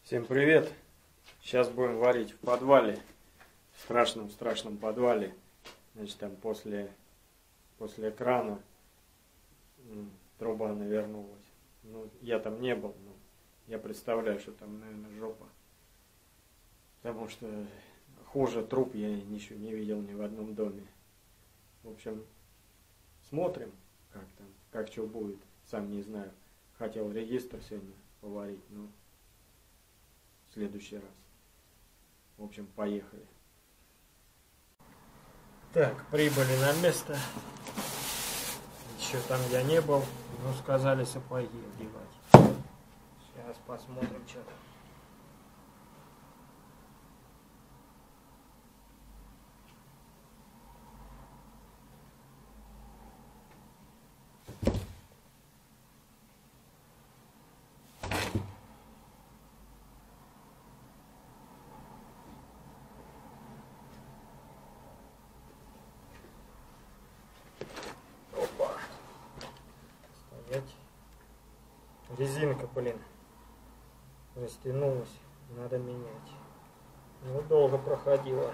Всем привет! Сейчас будем варить в подвале, в страшном подвале. Значит, там после крана труба навернулась. Ну, я там не был, но я представляю, что там, наверное, жопа. Потому что хуже труб я ничего не видел ни в одном доме. В общем, смотрим, как там, как что будет. Сам не знаю. Хотел регистр сегодня поварить, но в следующий раз. В общем, поехали. Так, прибыли на место. Еще там я не был, но сказали сапоги одевать. Сейчас посмотрим, что там. Резинка, блин, растянулась, надо менять. Ну, долго проходила.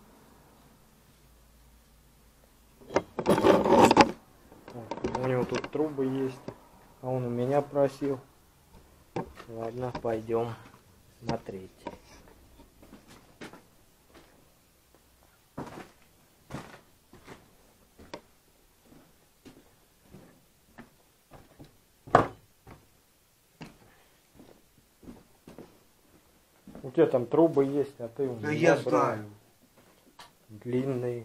У него тут трубы есть, а он у меня просил. Ладно, пойдем смотреть. У тебя там трубы есть, а ты у меня. Да я знаю. Длинные.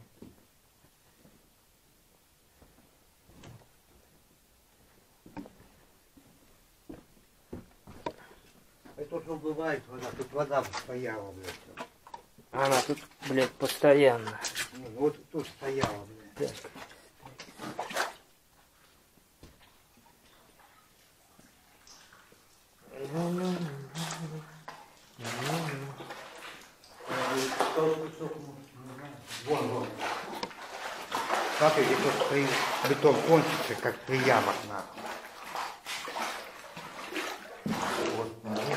Это что бывает, тут вода стояла, блядь. Она тут, блядь, постоянно. Вот тут стояла, блядь. Так. Вон. Смотрите, тут стоит бетон кончится, как при ямах, нахуй. Вот, нет.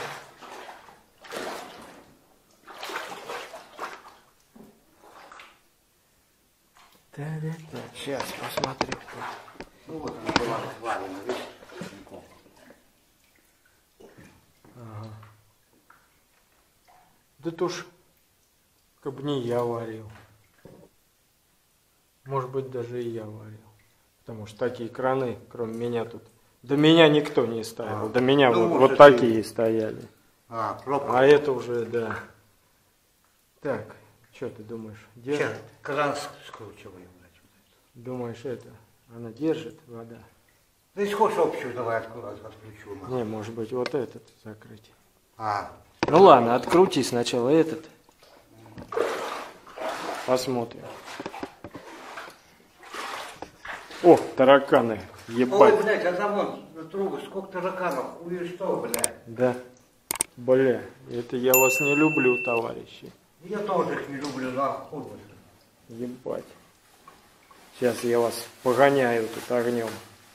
Сейчас посмотрю. Ну вот она была свалена, видишь? Ага. Да то ж, как бы не я варил. Может быть, даже и я варил. Потому что такие краны, кроме меня тут. До меня никто не ставил. До меня ну, вот такие стояли. Пробка. А это уже, да. Так, что ты думаешь? Сейчас Держит? кран скручиваем. Думаешь, это, она держит, вода? Да если хочешь общую, давай отключу. Не, может быть, вот этот закрыть. Ну ладно, открути сначала этот. Посмотрим. О, тараканы, ебать. Ой, блядь, а там вон трубы, сколько тараканов, хуй что, блядь. Да, бля, это я вас не люблю, товарищи. Я тоже их не люблю, нахуй. Ебать. Сейчас я вас погоняю тут огнем.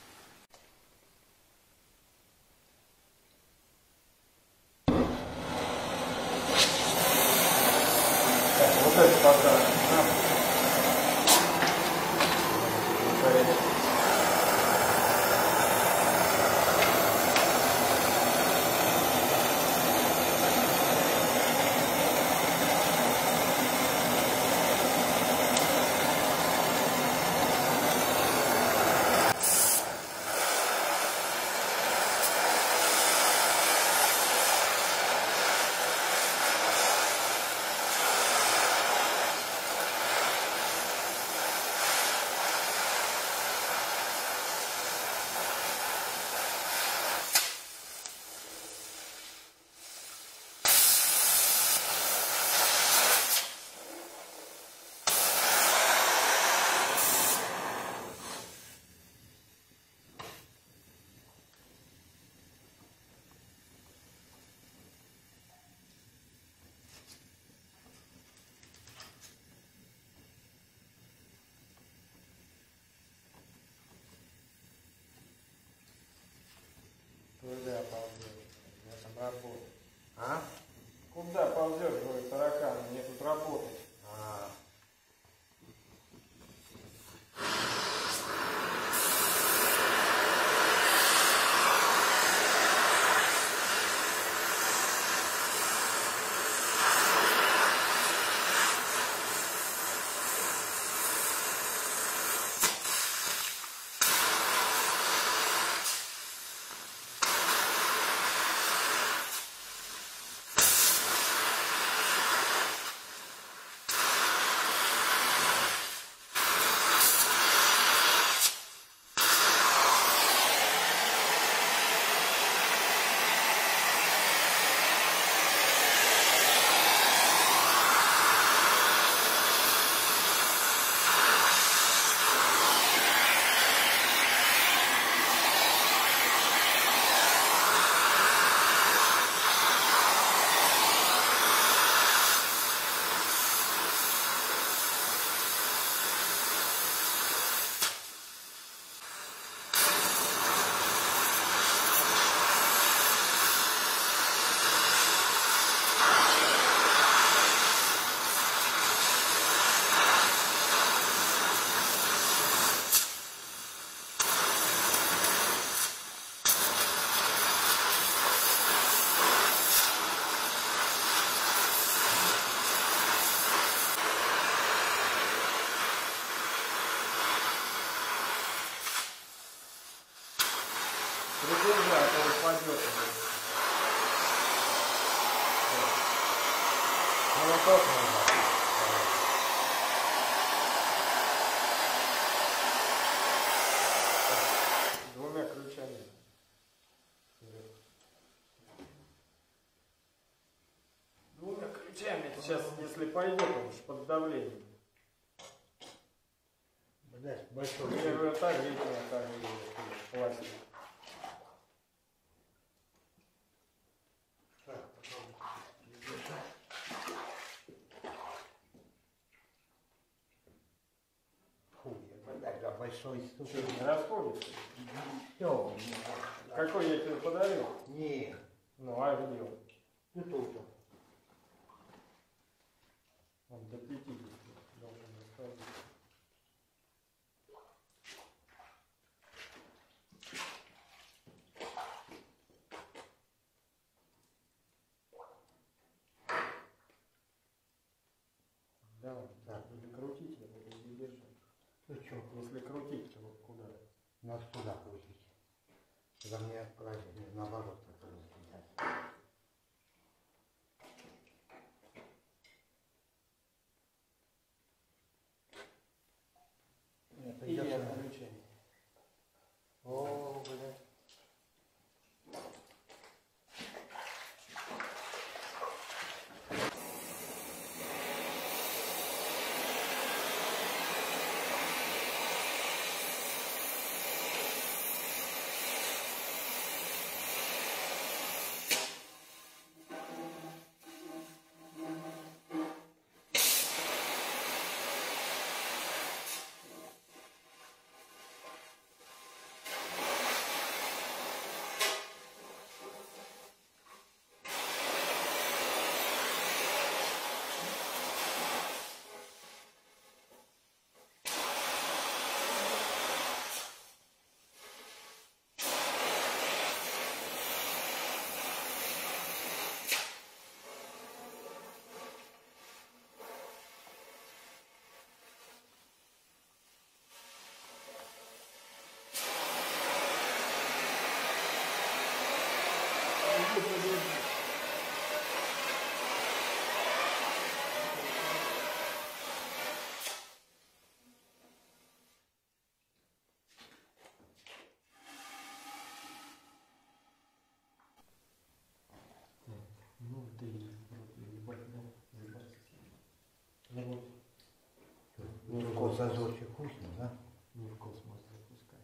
Так, вот это пока. Придержи, а то упадет. Молоток надо. Двумя ключами. Двумя ключами. Сейчас, если пойдет, он уж под давлением. Блядь, большой. Я говорю, так видно, так видно, пластик. Фу, я большой стук. Что, не расходится? Все. Какой я тебе подарил? Не. Ну, а где он? Ну тут. Он до 50 должен расходиться. Да, Так. или крутить, я буду не держать. Ну что, Если крутить, то куда? нас туда крутить. За мне правильно, наоборот, так раздвигать. Это И идет на- отключение. О, блядь. Ну, ты ебать, да, ебать. Не будет. Ну, вот зазорчик вкусно, да? Не в космос запускай.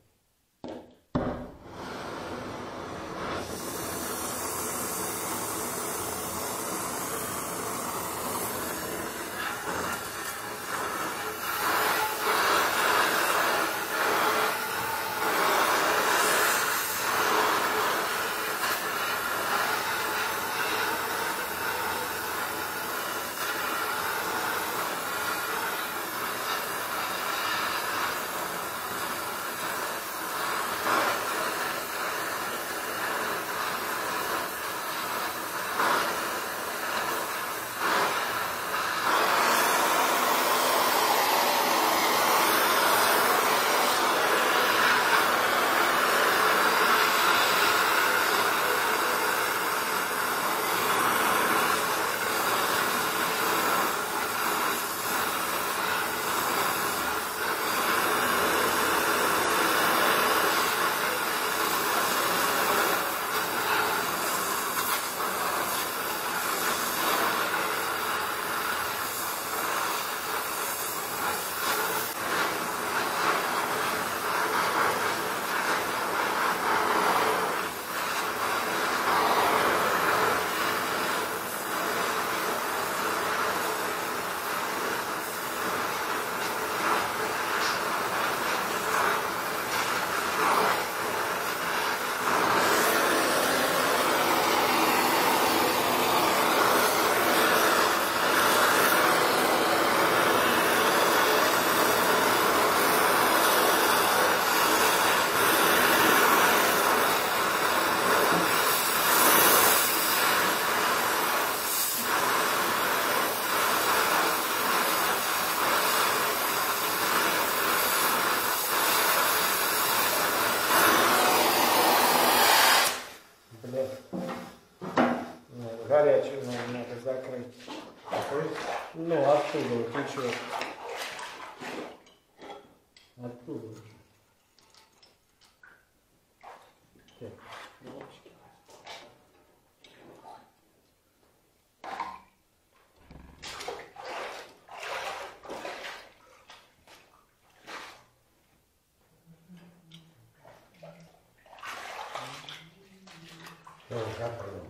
оттуда течет. Оттуда. Так, трубочки. Закрыл.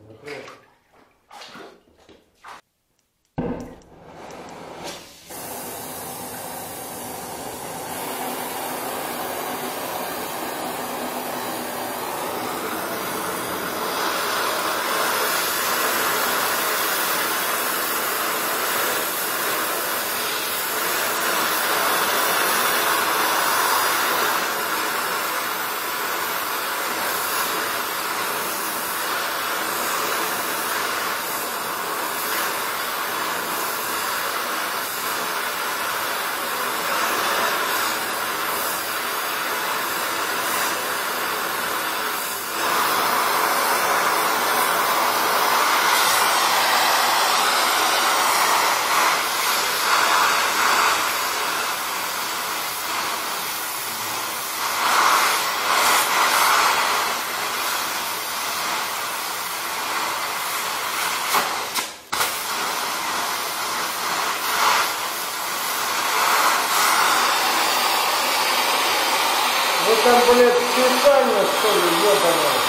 Вы там, блядь, специально, что ли, ёбаное?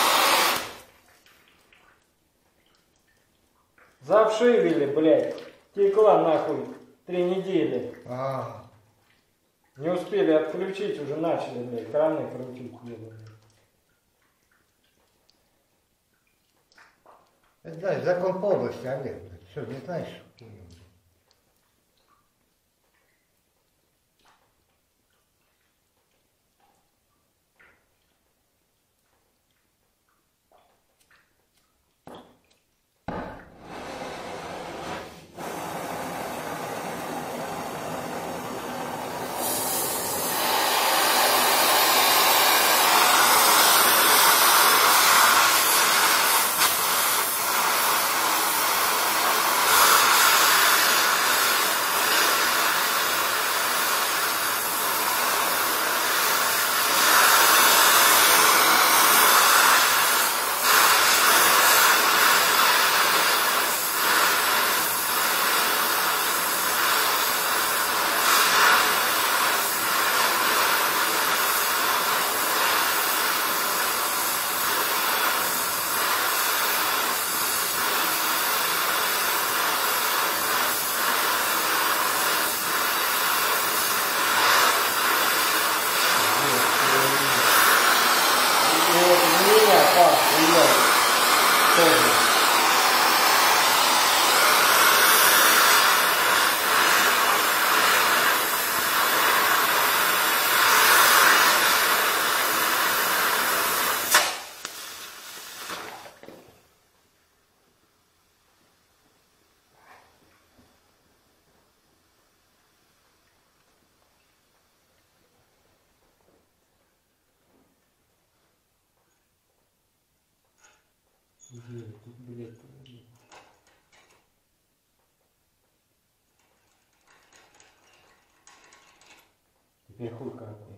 Завшивили, блядь. Текла нахуй 3 недели. Не успели отключить, уже начали, блядь, краны крутить, ёбаные. Это, знаешь, закон по области, Олег. Что, не знаешь? Блядь. Теперь хуй какой.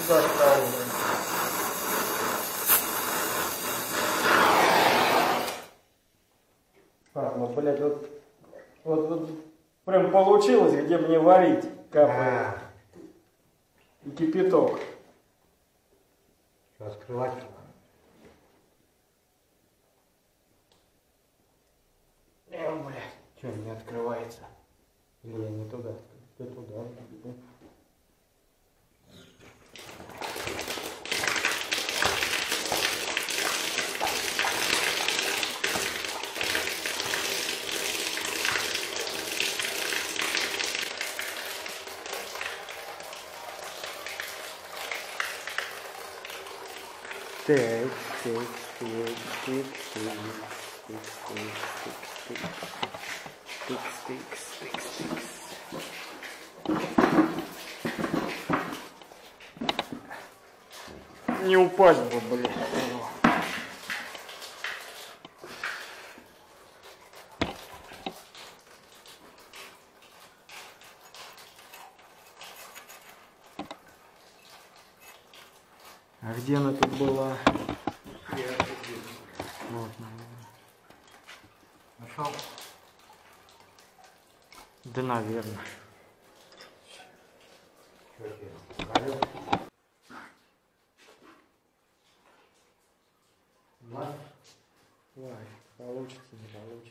застал. Ну, блядь, вот прям получилось, где мне варить капает. И кипяток. Что, открывать? Блядь, что не открывается? Или я не туда? Ты туда. Так, не упасть бы, блин. А где она тут была? Вот, Нашел? да, наверное. Что тебе? Горел? Ой, получится, не получится.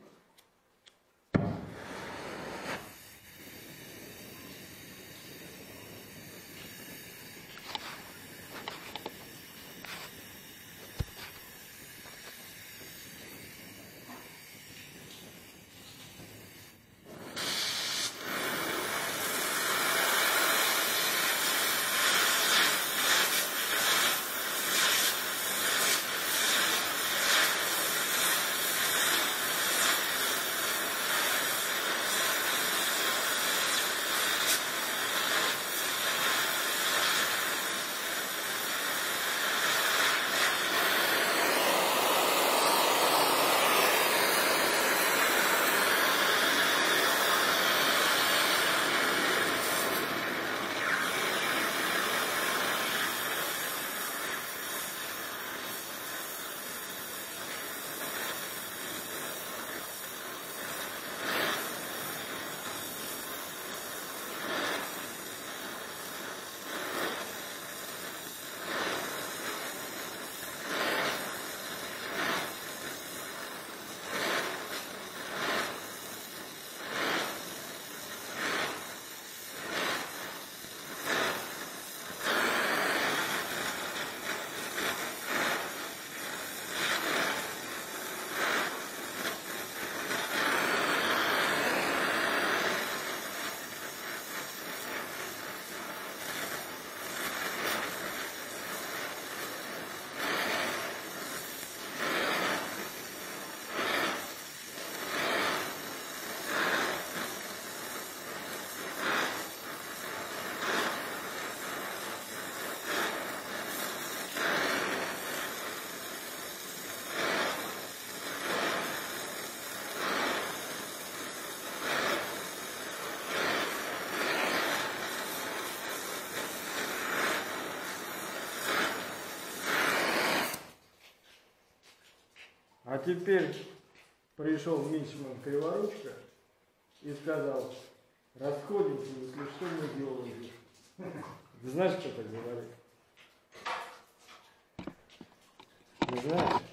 А теперь пришел Мичман Криворучка и сказал: расходимся, если что, мы делаем. Ты знаешь, кто так говорит? Не знаешь?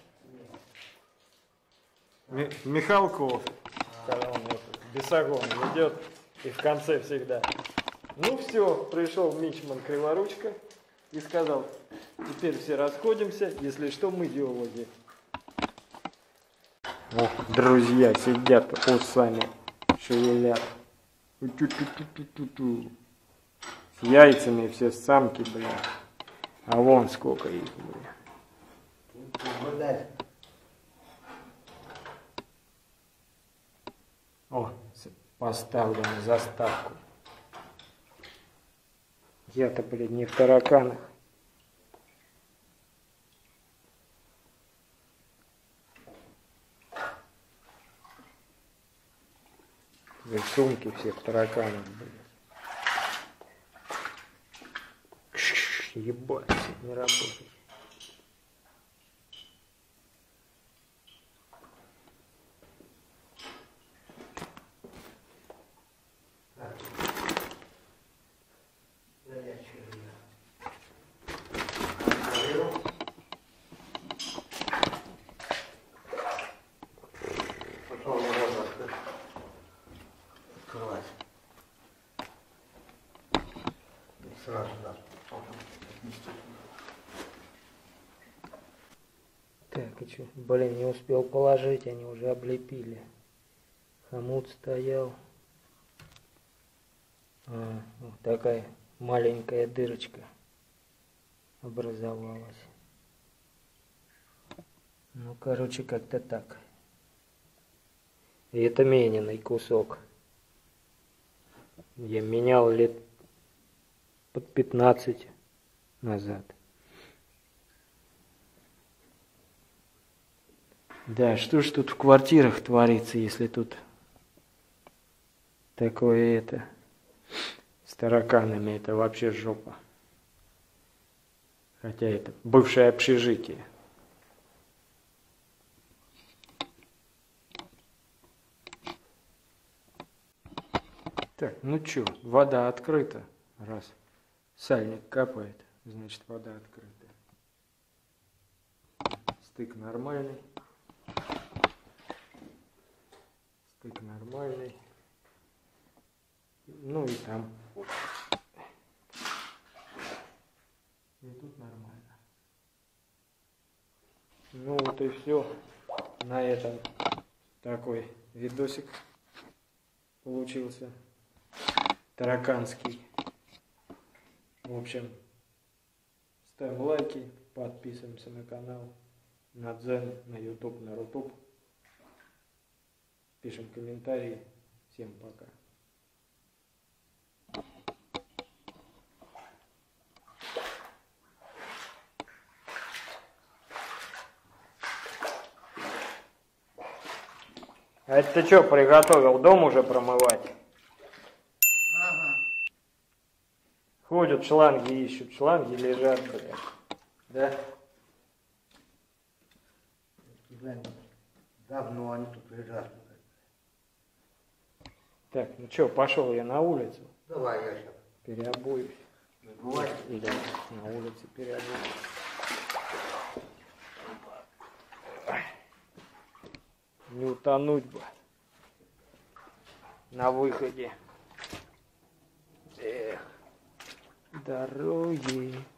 Михалков, когда он бесогон ведет, и в конце всегда: ну все, пришел Мичман Криворучка и сказал: теперь все расходимся, если что, мы идеологи. О, друзья сидят, усами шевелят. Ту-ту-ту-ту-ту-ту. С яйцами все самки, бля. А вон сколько их, бля. О, поставлю на заставку. Я-то, блин, не в тараканах. В сумке все в тараканах, блин. Ебать, не работает. Открывать. Сразу, да. Так, и что? Блин, не успел положить, они уже облепили. Хомут стоял. Вот такая маленькая дырочка образовалась. Ну, короче, как-то так. И это мененный кусок. Я менял лет под 15 назад. Да, что ж тут в квартирах творится, если тут такое это с тараканами, это вообще жопа. Хотя это бывшее общежитие. Так, ну чё, вода открыта. Раз сальник капает, значит вода открыта. Стык нормальный. Стык нормальный. Ну и там. И тут нормально. Ну вот и все. На этом такой видосик получился. Тараканский. В общем, ставим лайки, подписываемся на канал, на Дзен, на YouTube, на Рутуб. Пишем комментарии. Всем пока. А это ты что приготовил? Дом уже промывать? Ага. Ходят, шланги ищут, шланги лежат, блядь. Да? Блин, давно они тут лежат. Так, ну что, пошел я на улицу. Давай я сейчас. Переобуюсь. Бывает. Или на улице переобуюсь. Не утонуть бы на выходе. Эх, дороги.